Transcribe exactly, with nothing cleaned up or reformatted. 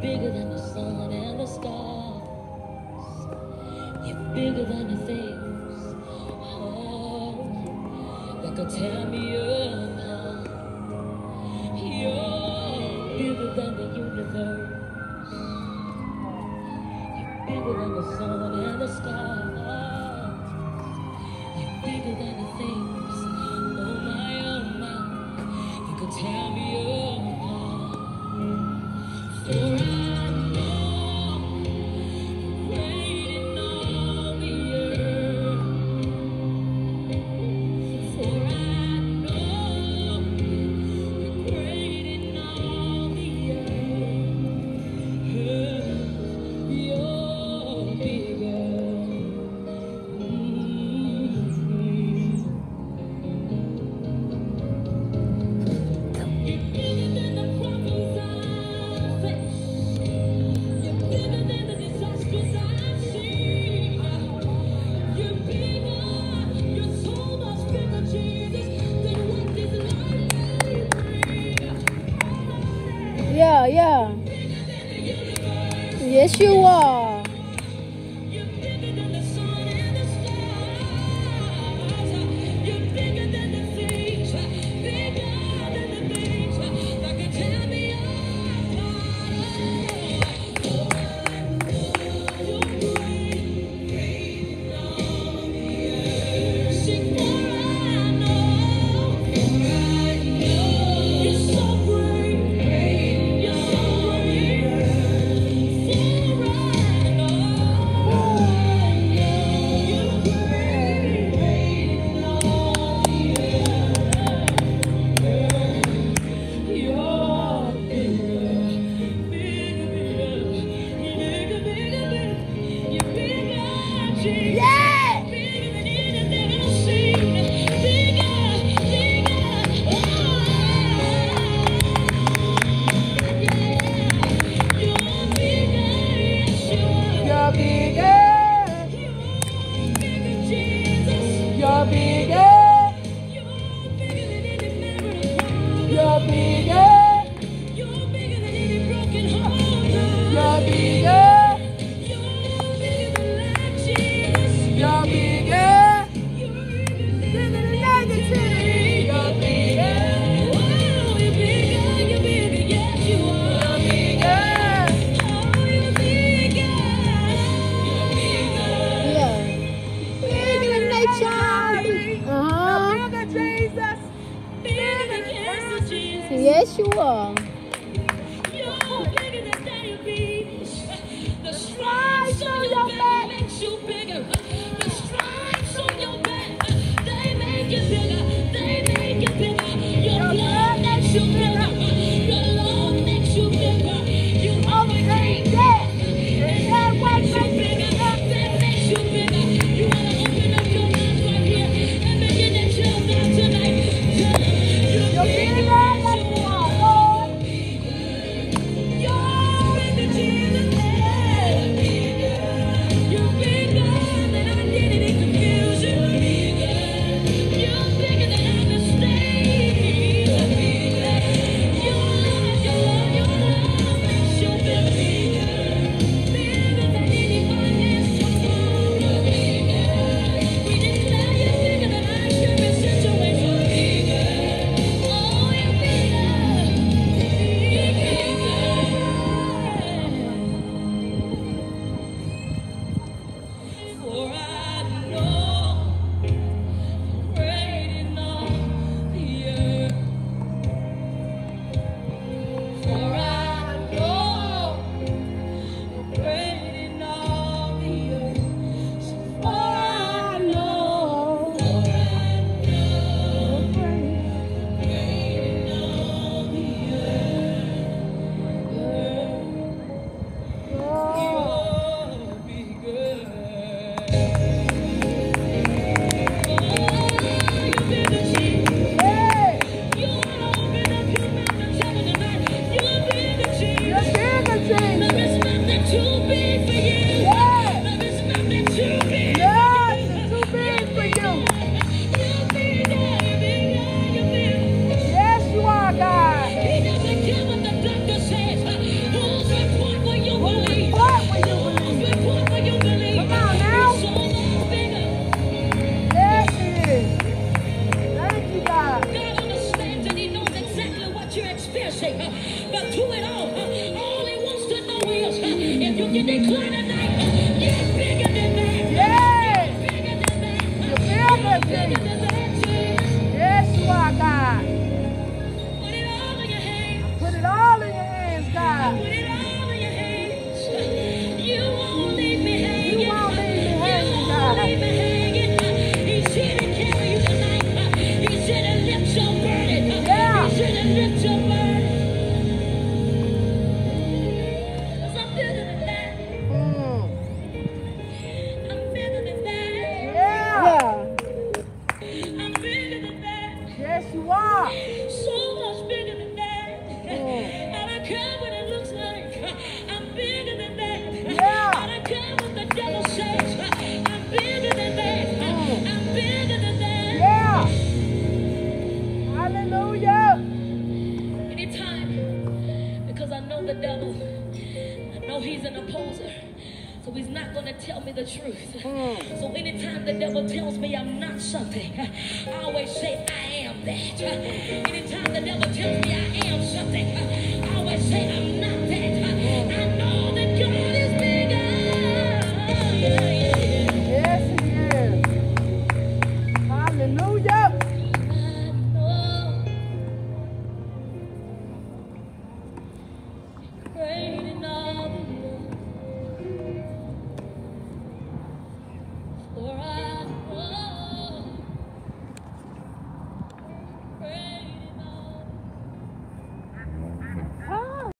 bigger than the sun and the stars. You're bigger than the things, oh, that could tear me apart. You're bigger than the universe. You're bigger than the sun and the stars. You're bigger than the things, oh my, oh my, that could tear me apart. For I know you're great in all the earth. For I know you're great in all the earth. You're bigger. You're bigger than the problems I face. You're bigger than the disasters I've seen. You're bigger. You're so much bigger, Jesus, than what this life may bring. Yeah, yeah. Bigger than the universe. Yes, you are. You're bigger than the sun and the stars. You're bigger than the things, bigger than the things that could tear me apart. Oh, I know you're great, great in all the earth. Sing, for I know, for I know you're so great, great, you're so great. For I know, you're great, great in all the earth. You're bigger, bigger, bigger, bigger, bigger. You're bigger, Jesus. Yeah. Bigger than anything I've seen. Bigger, bigger. Oh, you're bigger, yes you are. You're bigger. You're bigger, Jesus. You're bigger. You're bigger than any marital problem. You're bigger. You're bigger than any broken heart. You're bigger. You're bigger than life, Jesus. You're bigger. You're bigger Than than the negativity. You're bigger. oh, you're bigger, you're bigger, yes you are. You're bigger. Oh, you're bigger. You're bigger. Yeah. Bigger than nature. Uh-huh. Bigger Jesus. Bigger than cancer, Jesus. Yes, you are. You're bigger than diabetes. The stripes on your back makes you bigger. The stripes on your back, they make you bigger. They make you bigger. Your blood makes you bigger. Your love makes you bigger. You overcame death. And that what makes you bigger. That makes you bigger. You want to open up your mouth right here and begin to tell God tonight. You're bigger than you are, Lord. declare tonight, you're bigger than that. Yes. Bigger than that. You're bigger, Bigger Jesus. than that, Jesus. Yes, you are, God. Put it all in your hands. Put it all in your hands, God. Put it all in your hands. You won't leave me hanging. You won't leave me You hanging, won't God. leave me hanging. He's here to carry you tonight. He's here to lift your burden. Yeah. He's here to lift your burden. 'Cause I'm bigger than that. Mm. I'm bigger than that. Yeah. I'm bigger than that. Yes, you are. So much bigger than that. Mm. I don't care what it looks like. I'm bigger than that. Yeah. I don't care what the devil says. I'm bigger than that. Mm. I'm bigger than that. Yeah. Hallelujah. Anytime, because I know the devil. I know he's an opposer. So he's not going to tell me the truth. Mm. So anytime the devil tells me I'm not something, I always say I am that. Anytime the devil tells me I am something, I always say I'm not that.